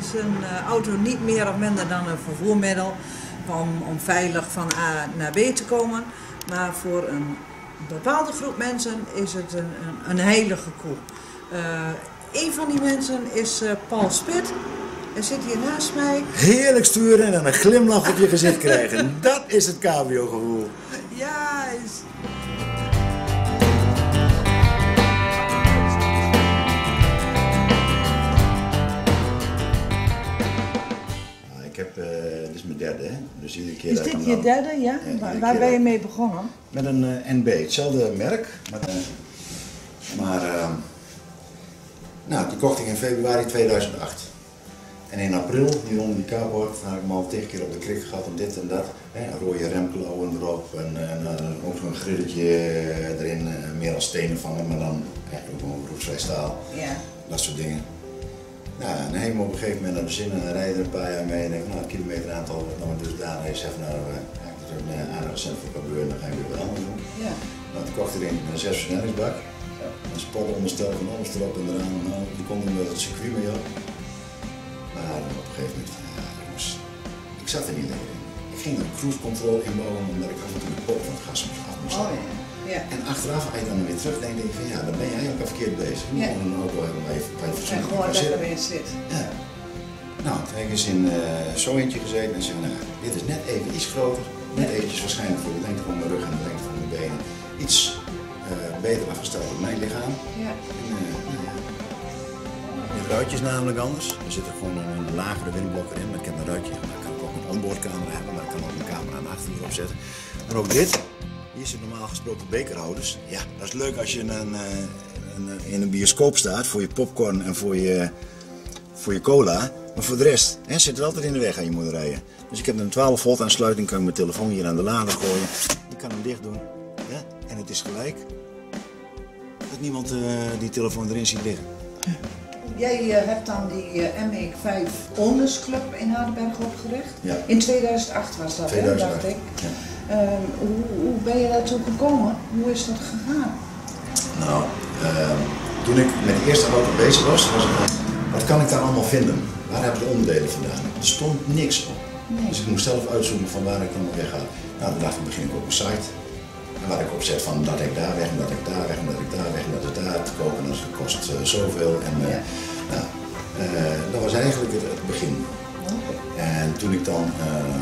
is een auto niet meer of minder dan een vervoermiddel om veilig van A naar B te komen. Maar voor een bepaalde groep mensen is het een heilige koe. Een van die mensen is Paul Spit. Hij zit hier naast mij. Heerlijk sturen en een glimlach op je gezicht krijgen. Dat is het cabrio-gevoel. Ja, dit is mijn derde, hè? Dus iedere keer is dit je derde? Ja? Waar ben je mee begonnen? Met een NB, hetzelfde merk. Die kocht ik in februari 2008. En in april, hier onder die carport, had ik me al 10 keer op de krik gehad en dit en dat. Een rode remklauwen erop en ook zo'n grilletje erin, meer als stenen vangen, maar dan ook gewoon beroepsvrij staal. Ja. Dat soort dingen. Nou, en dan helemaal op een gegeven moment naar de zin en dan rijden er een paar jaar mee en denk ik, nou, het kilometeraantal wordt nog dus daar. Hij zegt, nou, dat is een aardige cent voor gebeuren, dan ga ik weer wat anders doen. Ja. Nou, toen kocht ik er een 6-versnellingsbak. Een spotonderstel van alles erop en eraan. Nou, die kon niet met het circuit mee op. Maar op een gegeven moment, jongens, ik zat er niet lekker in. Ik ging een cruise control inbouwen omdat ik af en toe de pop van het gas af moest halen. Ja. En achteraf, als je dan weer terugdenkt, denk ik van ja, dan ben je eigenlijk al verkeerd bezig. Je moet een auto hebben waar je en gewoon dat erin zit. Ja. Nou, toen heb ik eens in zo eentje gezeten en zei, nou, dit is net even iets groter. Net eventjes waarschijnlijk voor de lengte van mijn rug en de lengte van mijn benen. Iets beter afgesteld op mijn lichaam. Ja. Het ruitje is namelijk anders. Er zit er gewoon een lagere windblok in, maar ik heb een ruitje. Daar kan ik ook een onboardcamera hebben, maar ik kan ook een camera aan de achtergrond opzetten. Maar ook dit. Hier zitten normaal gesproken bekerhouders. Ja, dat is leuk als je in een bioscoop staat voor je popcorn en voor je cola. Maar voor de rest zit het altijd in de weg aan je moet rijden. Dus ik heb een 12 volt aansluiting, kan ik mijn telefoon hier aan de lader gooien. Ik kan hem dicht doen. Ja? En het is gelijk dat niemand die telefoon erin ziet liggen. Jij hebt dan die MEK5 Owners Club in Hardenberg opgericht. Ja. In 2008 was dat, 2008. Dacht ik. Ja. Hoe ben je daartoe gekomen? Hoe is dat gegaan? Nou, toen ik met de eerste auto bezig was het, wat kan ik daar allemaal vinden? Waar heb ik de onderdelen vandaan? Er stond niks op. Nee. Dus ik moest zelf uitzoeken van waar ik dan weg ga. Nou, toen dacht ik, begin ik op een site. En waar ik op zet van dat ik daar weg, en dat ik daar weg, en dat ik daar weg, en dat ik daar te kopen. En dat kost zoveel. En, dat was eigenlijk het begin. En toen ik dan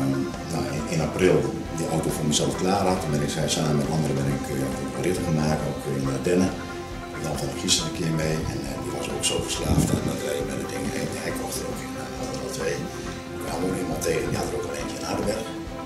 in april die auto voor mezelf klaar had, toen ben ik samen met anderen ritten gemaakt, ook in Ardennen. Ik nam van gisteren een keer mee en die was ook zo verslaafd aan dat rijden met het ding. Hij kocht er ook in, hadden er al 2. Ik kwam ook iemand tegen, die had er ook al eentje in Hardenberg.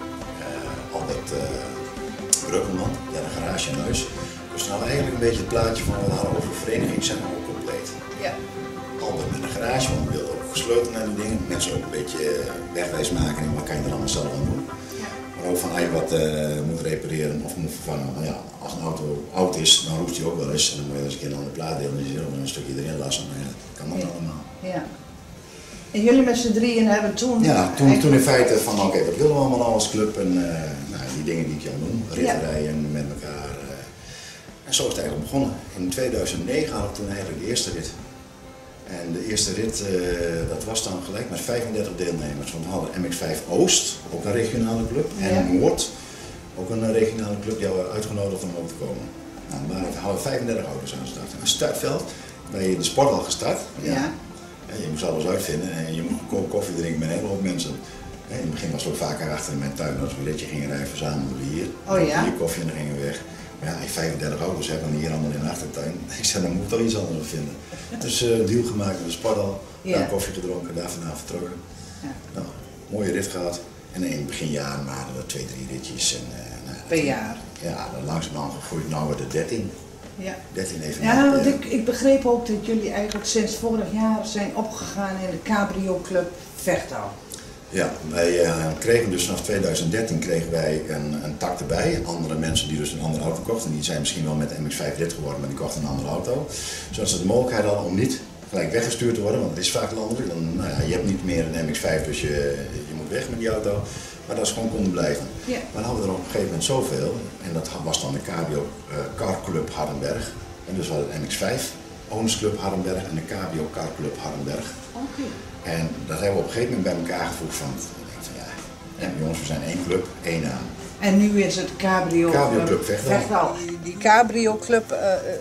Albert Bruggelman, die had een garage in huis. Dus nou eigenlijk een beetje het plaatje van wat we hadden over de vereniging zijn we ook compleet. Ja. Albert met een garage, want we wilden ook gesleuteld naar die dingen. Mensen ook een beetje wegwijs maken en wat kan je er allemaal zelf aan doen. Ja. Maar ook van als je wat moet repareren of moet vervangen. Nou ja, als een auto oud is, dan roest hij ook wel eens. En dan moet je eens een keer een ander plaat delen en je een stukje erin lassen. Nou ja, dat kan dat allemaal. Ja. En jullie met z'n drieën hebben toen... Ja, toen in feite van oké, wat willen we allemaal als club en die dingen die ik jou noem, ritten rijden met elkaar. En zo is het eigenlijk begonnen. In 2009 had ik toen eigenlijk de eerste rit. En de eerste rit, dat was dan gelijk met 35 deelnemers. Want we hadden MX5 Oost, ook een regionale club, en Noord, ook een regionale club, die hadden uitgenodigd om op te komen. Nou, maar we hadden 35 auto's aan de start. Een startveld, ben je de sporthal gestart. Ja. En je moest alles uitvinden en je moest gewoon koffie drinken met een hele hoop mensen. In het begin was het ook vaker achter in mijn tuin, als we een ritje gingen rijden, verzamelden we hier. Hier koffie en dan gingen we weg. Maar ja, als je 35 auto's hebt en hier allemaal in de achtertuin, ik zei, dan moet ik toch iets anders vinden. Dus deal gemaakt met de sporthal, daar koffie gedronken, daar vandaan vertrokken. Ja. Nou, mooie rit gehad. En in het beginjaar waren er 2, 3 ritjes. Per jaar? Ja, dan langzamerhand gegroeid, nou de 13. Ja. 13 even. Ja, want ik begreep ook dat jullie eigenlijk sinds vorig jaar zijn opgegaan in de Cabrio Club Vechtouw. Ja, wij kregen dus vanaf 2013 kregen wij een tak erbij. Andere mensen die dus een andere auto kochten, die zijn misschien wel met de MX5 lid geworden, maar die kochten een andere auto. Zodat ze de mogelijkheid hadden om niet gelijk weggestuurd te worden, want het is vaak landelijk. Dan, nou ja, je hebt niet meer een MX5, dus je moet weg met die auto. Maar dat ze gewoon konden blijven. Ja. Maar dan hadden we er op een gegeven moment zoveel, en dat was dan de Cabrio Car Club Hardenberg. En dus we hadden de MX5 Owners Club Hardenberg en de Cabrio Car Club Hardenberg. Okay. En dat hebben we op een gegeven moment bij elkaar gevoegd van ja, jongens, we zijn één club, één naam. En nu is het Cabrio Club Vechtdal. Die Cabrio Club,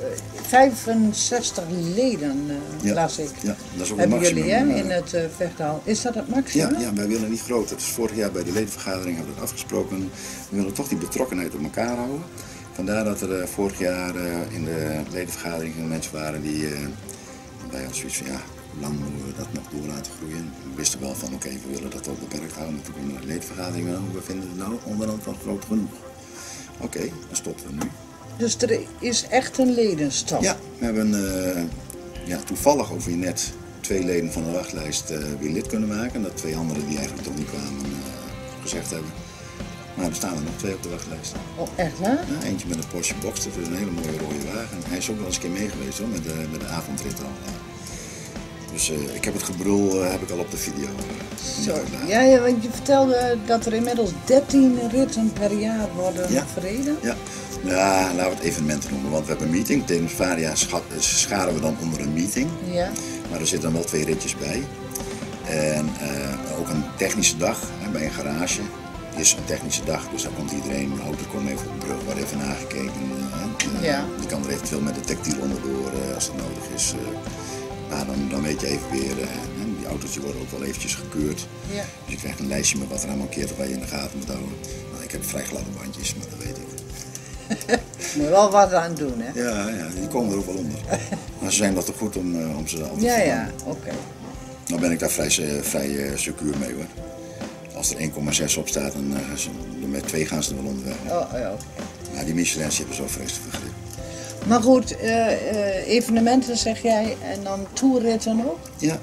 65 leden las ik. Ja, dat is ook hebben het maximum. Jullie in het Vechtdal. Is dat het maximum? Ja, wij willen niet groter. Dus vorig jaar bij de ledenvergadering hebben we het afgesproken. We willen toch die betrokkenheid op elkaar houden. Vandaar dat er vorig jaar in de ledenvergadering mensen waren die wij hadden zoiets van ja, hoe lang moeten we dat nog door laten groeien. We wisten wel van oké, we willen dat ook beperkt houden. Maar toen kwam de ledenvergadering wel, we vinden het nou onderhand wel groot genoeg. Oké, dan stoppen we nu. Dus er is echt een ledenstap? Ja, we hebben toevallig over je net 2 leden van de wachtlijst weer lid kunnen maken. Dat 2 anderen die eigenlijk toch niet kwamen gezegd hebben. Maar er staan er nog 2 op de wachtlijst. Oh, echt waar? Ja, eentje met een Porsche Box, dat is een hele mooie rode wagen. Hij is ook wel eens een keer meegeweest hoor, met de avondrit al. Dus ik heb het gebrul heb ik al op de video. Ja, want je vertelde dat er inmiddels 13 ritten per jaar worden verreden. Ja, laten we het evenementen noemen, want we hebben een meeting. Tijdens Varia scharen we dan onder een meeting. Ja. Maar er zitten dan wel 2 ritjes bij. En ook een technische dag bij een garage. Is een technische dag, dus daar komt iedereen, de auto komt even op de brug, wordt even nagekeken. Je kan er eventueel met de tactiel onderdoor als het nodig is. Maar dan weet je even weer, die auto's worden ook wel eventjes gekeurd. Ja. Dus je krijgt een lijstje met wat er aan mankeert of waar je in de gaten moet houden. Nou, ik heb vrij gladde bandjes, maar dat weet ik. Moet wel wat aan doen, hè? Ja, die komen er ook wel onder. Maar ze zijn dat toch goed om ze altijd te Ja, oké. Nou ben ik daar vrij secuur mee hoor. Als er 1,6 op staat, dan met 2 gaan ze er wel onderweg. Okay. Maar die Michelins hebben zo vreselijk veel grip. Maar goed, evenementen zeg jij en dan toerritten ook? Ja,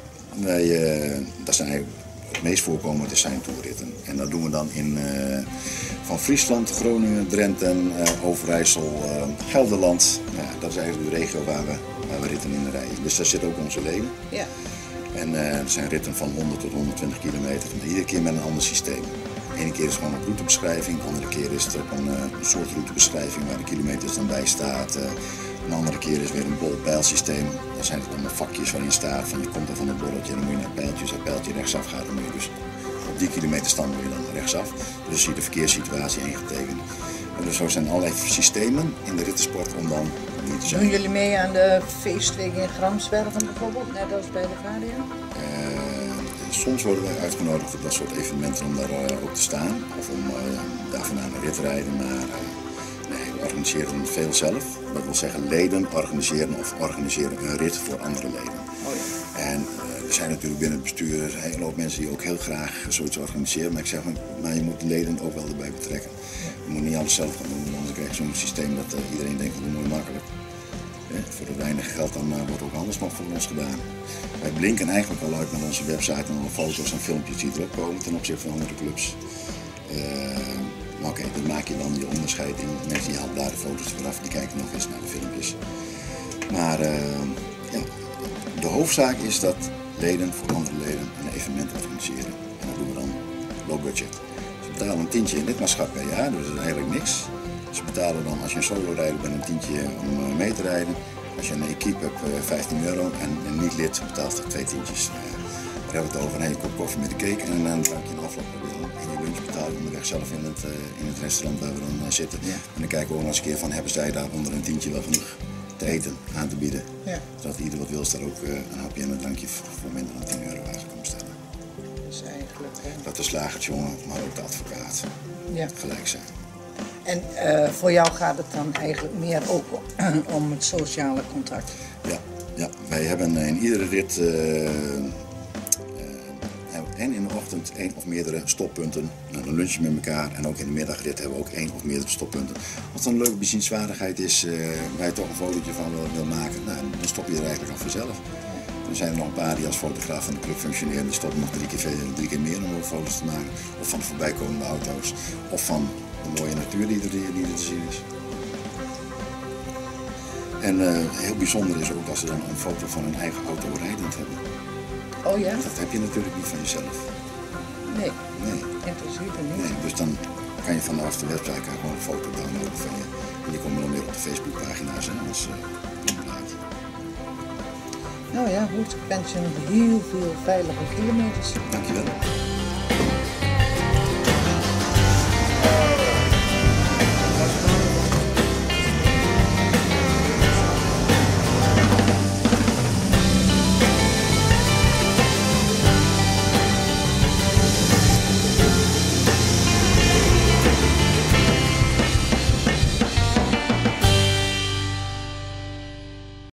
dat zijn eigenlijk het meest voorkomende zijn toerritten. En dat doen we dan van Friesland, Groningen, Drenthe, Overijssel, Gelderland. Ja, dat is eigenlijk de regio waar we ritten in rijden. Dus daar zitten ook onze leden. Ja. En er zijn ritten van 100 tot 120 kilometer, iedere keer met een ander systeem. De ene keer is gewoon een routebeschrijving, de andere keer is het ook een soort routebeschrijving waar de kilometers dan bij staat. Een andere keer is weer een bol-pijlsysteem. Dan zijn het allemaal vakjes waarin staat van je komt er van een bolletje en dan moet je naar pijltjes. Als het pijltje rechtsaf gaat, dan moet je dus op die kilometerstand moet je dan rechtsaf. Dus zie je de verkeerssituatie ingetekend. En dus zo zijn allerlei systemen in de rittensport om dan niet te zijn. Doen jullie mee aan de feestweek in Gramsbergen bijvoorbeeld, net als bij de Varia? Soms worden wij uitgenodigd op dat soort evenementen om daar ook te staan. Of om daar vandaan een rit te rijden. Maar nee, we organiseren veel zelf. Dat wil zeggen leden organiseren een rit voor andere leden. Oh ja. En er zijn natuurlijk binnen het bestuur een hele hoop mensen die ook heel graag zoiets organiseren. Maar ik zeg maar je moet de leden ook wel erbij betrekken. Je moet niet alles zelf gaan doen, anders krijg je zo'n systeem dat iedereen denkt dat het mooi makkelijk. Voor het weinig geld dan wordt ook anders nog voor ons gedaan. Wij blinken eigenlijk al uit met onze website en alle foto's en filmpjes die erop komen ten opzichte van andere clubs. Maar oké, dan maak je dan je onderscheid in. Mensen die halen daar de foto's vanaf, die kijken nog eens naar de filmpjes. Maar de hoofdzaak is dat leden voor andere leden een evenement organiseren. En dat doen we dan low budget. Ze betalen een tientje in lidmaatschap per jaar, dus dat is eigenlijk niks. Ze betalen dan, als je een solo-rijder bent, een tientje om mee te rijden. Als je een equipe hebt, €15 en een niet-lid betaalt er 2 tientjes. Daar hebben we het over. En je kop koffie met de cake en dan drankje een afloop. En je lunch betaal je onderweg zelf in het restaurant waar we dan zitten. Ja. En dan kijken we ook nog eens een keer van, hebben zij daar onder een tientje wel genoeg te eten aan te bieden. Ja. Zodat ieder wat wil, is daar ook een hapje en een drankje voor minder dan €10 eigenlijk kan bestellen. Dat is eigenlijk... Dat de slagersjongen, maar ook de advocaat gelijk zijn. En voor jou gaat het dan eigenlijk meer ook om het sociale contact? Ja. Wij hebben in iedere rit en in de ochtend 1 of meerdere stoppunten. Nou, dan lunchen met elkaar en ook in de middagrit hebben we ook 1 of meerdere stoppunten. Wat een leuke bezienswaardigheid is, waar je toch een fotootje van wil maken, nou, dan stop je er eigenlijk al vanzelf. Er zijn er nog een paar die als fotograaf van de club functioneren, die stoppen nog 3 keer meer om foto's te maken. Of van de voorbijkomende auto's, of van de mooie natuur die er te zien is. En heel bijzonder is ook als ze dan een foto van hun eigen auto rijdend hebben. Oh ja? Dat heb je natuurlijk niet van jezelf. Nee. In principe niet. Nee, dus dan kan je vanaf de website gewoon een foto downloaden van je. En die komen dan weer op de Facebookpagina's als plaatje. Nou ja, goed. Ik wens je nog heel veel veilige kilometers. Dankjewel.